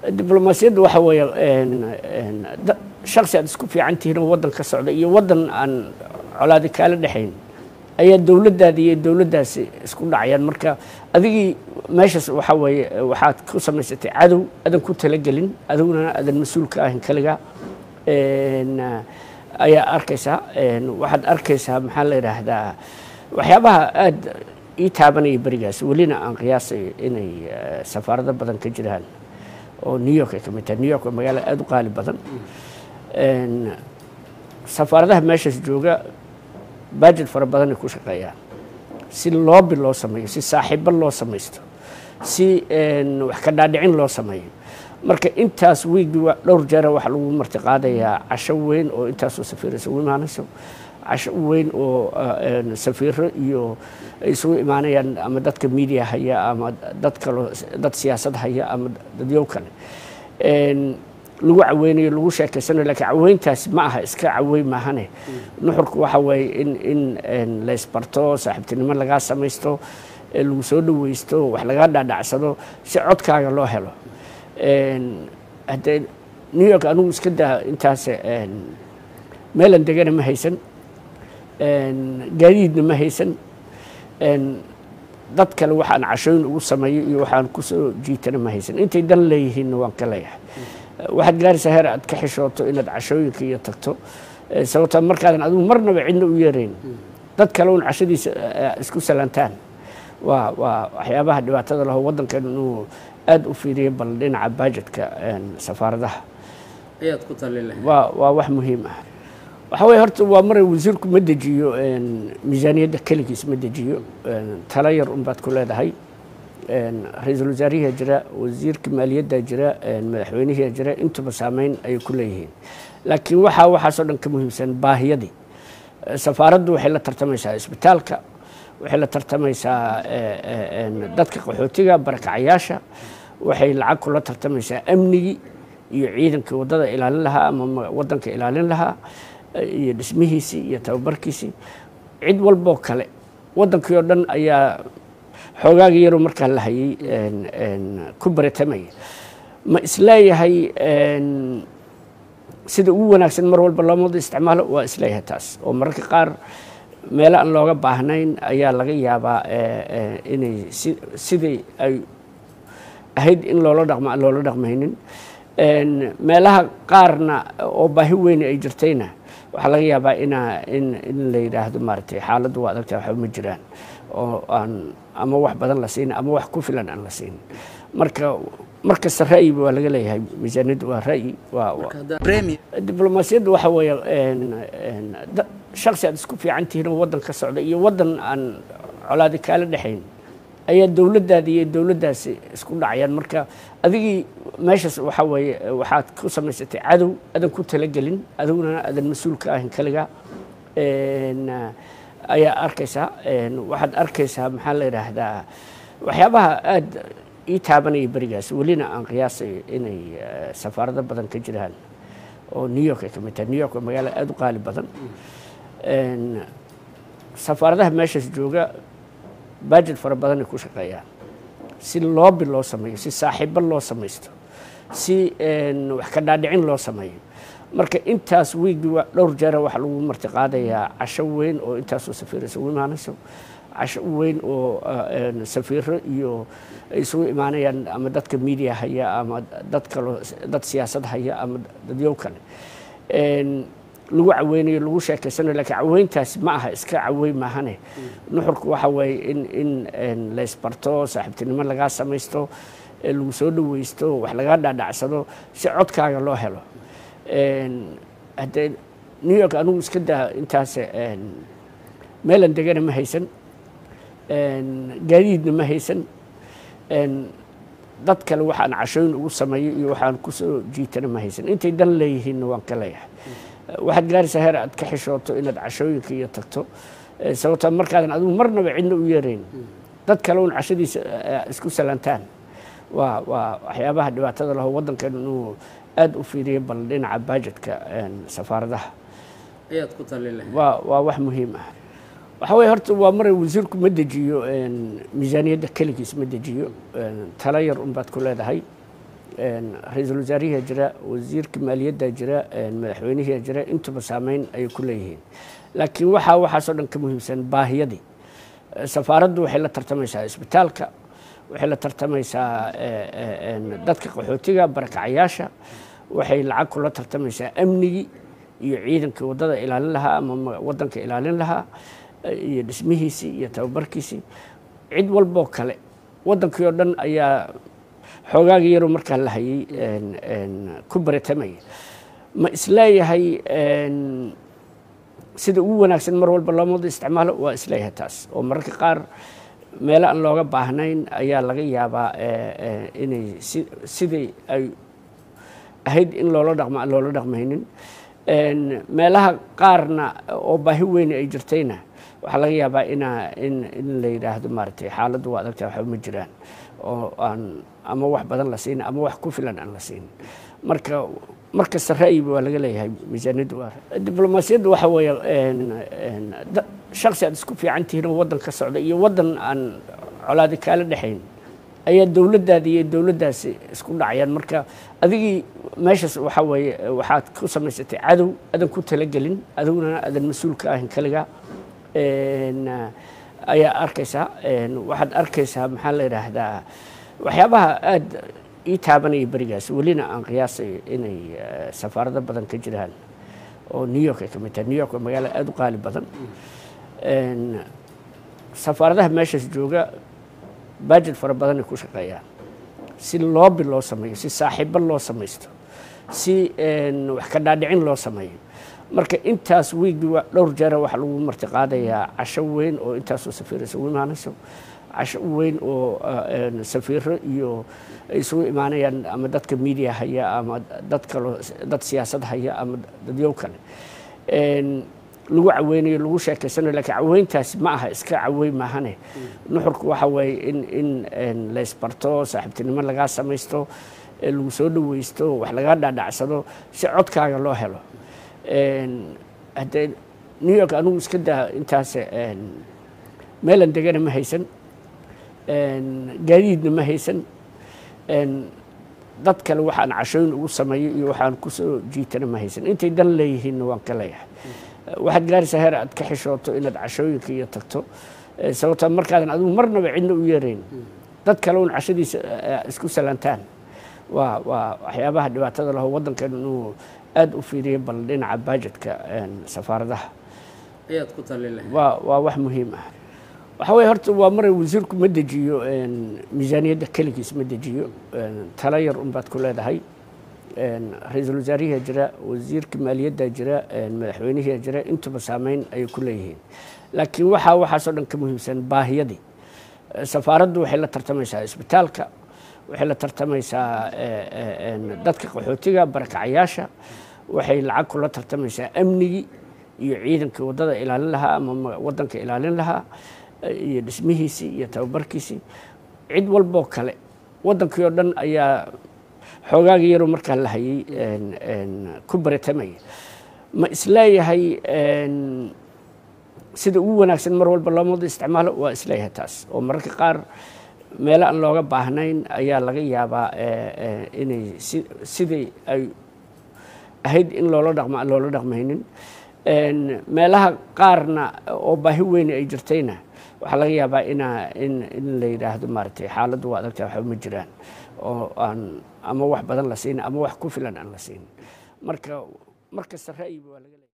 diblomaasiyaddu waxa weeye shakhsi aad isku fiican tihiin oo waddan ka socda iyo waddan aan colaadi kaala dhexayn ayaa dowladdaada iyo dowladdaasi isku dhacayaan. marka adigii meeshaas waxa weeye waxaad ku samaysatay cadow adan ku talagelin, adiguna adan mas-uul ka ahin kaliga ayaa arkaysaa. waxaad arkaysaa maxaa la yidhaahdaa waxyaabaha aad ii taabanaya berigaas welina aan qiyaasay inay safaarado badan ka jiraan oo New York ay ka mid tahay. New York waa magaalo aad u qaali badan. safaaradaha meeshaas jooga budget fara badan ay ku shaqeeyaan si loobi loo sameeyo, si saaxiibo loo samaysto, si wax ka dhaadhicin loo sameeyo. marka intaas wiigi dhowr jeer waxa lagu martiqaadayaa casho weyn oo intaasoo safiir isugu imaanayso, casho weyn oo safiiro iyo isugu imaanayaan ama dadka media haya ama dad siyaasad haya ama dadyow kale lagu caweynayo, lagu sheekaysanayo. laakiin caweyntaasi ma aha iska caweyn maahane. nuxurku waxa weeye in la isbarto, saaxiibtinimo lagaa samaysto, lagu soo dhaweysto, wax laga dhaadhacsado si codkaaga loo helo. haddee New York anugu iska daa intaas meelan degana ma haysan, gaadiidna ma haysan, dad kale waxaan cashooyin ugu sameeyo iyo waxaan ku soo jiitana ma haysan. intay dan leeyihiinna waan ka leeyahay. waxaad gaaraysaa heer aad ka xishooto inaad cashooyinka iyo tagto, sababtoo markaadan adigu marnaba cidna u yeerayn, dad kale un cashadiisa isku salantaan. waa waxyaabaha dhibaatada laho waddankan inuu aad u fiiriyo bal dhinaca budgetka safaaradaha ayaad ku talin lahayd. waa wax muhiim ah. waxa weeye horta waa maray wasiirku ma dejiyo miisaaniyadda keligiis ma dejiyo, talo yar unbaad ku leedahay. ra-iisul wasaarihiyaa jira, wasiirka maaliyaddaa jira, madaxweynihiyaa jira, intuba saameyn ayay ku leeyihiin. laakiin waxaasoo dhan ka muhiimsan baahiyadii. safaaraddu waxay la tartamaysaa isbitaalka, waxay la tartamaysaa dadka qaxootiga barakacayaasha, waxay lacag kula tartamaysaa amnigii iyo ciidanka waddada ilaalin lahaa ama waddanka ilaalin lahaa iyo dhismihiisii iyo tababarkiisii. cid walboo kale waddankii oo dhan ayaa xoogaagii yaroo markaa la hayay ku baratamaya. ma isleeyahay sida ugu wanaagsan mar walba loo wada isticmaalo? waa isleeyahay taas, oo mararka qaar meelo aan looga baahnayn ayaa laga yaabaa inay sidii ay ahayd in loola dhaqmaynin. meelaha qaarna oo baahi weyn ay jirtayna waxaa laga yaabaa in la yidhaahdo maaragtay xaaladdu waa adagtahay, waxba ma jiraan oo aan ama wax badan la siinin ama wax ku filan aan la siinin. markasta ra'yi waa laga leeyahay. miisaaniyaddu waa ra'yi. diblomaasiyaddu waxa weeye shakhsi aad isku fiican tihiin oo waddan ka socda iyo waddan aan colaadi kaala dhexayn ayaa dowladdaada iyo dowladdaasi isku dhacayaan. marka adigii meeshaas waxa weeye waxaad ku samaysatay cadow adan ku talagelin, adiguna adan mas-uul ka ahin kaliga ayaa arkaysaa. waxaad arkaysaa maxaa la yidhaahdaa waxyaabaha aad ii taabanaya berigaas welina aan qiyaasay inay safaarado badan ka jiraan oo New York ay ka mid tahay. New York waa magaalo aad u qaali badan. safaaradaha meeshaas jooga budget fara badan ay ku shaqeeyaan si loobi loo sameeyo, si saaxiibo loo samaysto, si wax ka dhaadhicin loo sameeyo. marka intaas wiigi dhowr jeer waxa lagu martiqaadayaa casho weyn oo intaasoo safiir isugu imaanayso, casho weyn oo safiiro iyo isugu imaanayaan ama dadka media haya ama dad siyaasad haya ama dadyow kale lagu caweynayo, lagu sheekaysanayo. laakiin caweyntaasi ma aha iska caweyn maahane. nuxurku waxa weeye in la isbarto, saaxiibtinimo lagaa samaysto, lagu soo dhaweysto, wax laga dhaadhacsado si codkaaga loo helo. haddee New York anugu iska daa intaas meelan degana ma haysan, gaadiidna ma haysan, dad kale waxaan cashooyin ugu sameeyo iyo waxaan ku soo jiitana ma haysan. intay dan leeyihiinna waan ka leeyahay. waxaad gaaraysaa heer aad ka xishooto inaad cashooyinka iyo tagto, sababtoo markaadan adigu marnaba cidna u yeerayn, dad kale un cashadiisa isku salantaan. waa waxyaabaha dhibaatada laho waddankan inuu aad u fiiriyo bal dhinaca budgetka safaaradaha ayaad ku talin lahayd. waa wax muhiim ah. waxa weeye horta waa maray wasiirku ma dejiyo miisaaniyadda keligiis ma dejiyo, talo yar unbaad ku leedahay. ra-iisul wasaarihiyaa jira, wasiirka maaliyaddaa jira, madaxweynihiyaa jira, intuba saameyn ayay ku leeyihiin. laakiin waxaasoo dhan ka muhiimsan baahiyadii. safaaraddu waxay la tartamaysaa isbitaalka, waxay la tartamaysaa dadka qaxootiga barakacayaasha, waxay lacag kula tartamaysaa amnigii iyo ciidankii waddada ilaalin lahaa ama waddanka ilaalin lahaa iyo dhismihiisii iyo tababarkiisii. cid walboo kale waddankii oo dhan ayaa xoogaagii yaroo markaa la hayay ku baratamaya. ma isleeyahay sida ugu wanaagsan mar walba loo wada isticmaalo? waa isleeyahay taas, oo mararka qaar meelo aan looga baahnayn ayaa laga yaabaa inay sidii ay ahayd in loola dhaqmaynin. meelaha qaarna oo baahi weyn ay jirtayna waxaa laga yaabaa in la yidhaahdo maaragtay xaaladdu waa adagtahay, waxba ma jiraan, oo aan ama wax badan la siin ama wax ku filan aan la siin. markasta ra'yiba waa laga leeyahay miisaaniyaddu. diblomaasiyaddu waxa weeye shaksi aad isku fiican tihiin oo waddan ka socda iyo waddan aan colaadi kaala dhexayn ayaa dowladdaada iyo dowladdaasi isku dhacayaan. marka adigii meeshaas waxa weeye waxaad ku samaysatay cadow adan ku talagelin, adowna adan mas-uul ka ahin kaliga ayaa arkaysaa. waxaad arkaysaa maxaa la yidhaahdaa waxyaabaha aad ii taabanaya berigaas, welina aan qiyaasay inay safaarado badan ka jiraan oo New York ay ka mid tahay. New York waa magaalo aad u qaali badan. safaaradaha meeshaas jooga budget fara badan ay ku shaqeeyaan si loobi loo sameeyo, si saaxiibo loo samaysto, si wax ka dhaadhicin loo sameeyo. marka intaas wiigi dhowr jeera waxaa lagu martiqaadayaa casho weyn oo intaasoo safiir isugu imaanayso, casho weyn oo safiiro iyo ay isugu imaanayaan ama dadka media haya ama dad siyaasad haya ama dadyow kale lagu caweynayo, lagu sheekaysanayo. laakiin caweyntaasi ma aha iska caweyn maahane. nuxurku waxa weeye in la isbarto, saaxiibtinimo lagaa samaysto, lagu soo dhaweysto, wax lagaa dhaadhacsado si codkaaga loo helo. haddee New York anugu iska daa intaas meelan degana ma haysan, gaadiidna ma haysan, dad kale waxaan cashooyin ugu sameeyo iyo waxaan ku soo jiitana ma haysan. intay dan leeyihiinna waan ka leeyahay. waxaad gaaraysaa heer aad ka xishooto inaad cashooyinka iyo tagto, sababtaa markaadan adigu marnaba cidna u yeerayn, dad kale un cashadiisa isku salaantaan. waa waxyaabaha dhibaatada laho waddankan inuu aad u fiiriyo bal dhinaca budgetka safaaradaha ayaad ku talin lahayd. waa wax muhiim ah. waxa weeye horta waa maray wasiirku ma dejiyo miisaaniyadda keligiis ma dejiyo, talo yar unbaad ku leedahay. ra-iisul wasaarihiyaa jira, wasiirka maaliyaddaa jira, madaxweynihiyaa jira, intuba saameyn ayay ku leeyihiin. laakiin waxaasoo dhan ka muhiimsan baahiyadii. safaaraddu waxay la tartamaysaa isbitaalka, waxay la tartamaysaa dadka qaxootiga barakacayaasha, waxay lacag kula tartamaysaa amnigii iyo ciidankii waddada ilaalin lahaa ama waddanka ilaalin lahaa iyo dhismihiisii iyo tababarkiisii. cid walboo kale waddankii oo dhan ayaa xoogaagii yaroo markaa la hayay ku baratamaya. ma isleeyahay sida ugu wanaagsan mar walba loo wada isticmaalo? waa isleeyahay taas, oo mararka qaar meelo aan looga baahnayn ayaa laga yaabaa inay sidii ay ahayd in loola dhaqmaynin. meelaha qaarna oo baahi weyn ay jirtayna waxaa laga yaabaa in la yidhaahdo maaragtay xaaladdu waa adagtahay, waxba ma jiraan, oo aan ama wax badan la siin ama wax ku filan aan la siin. markasta ra'yiba waa laga leeyahay.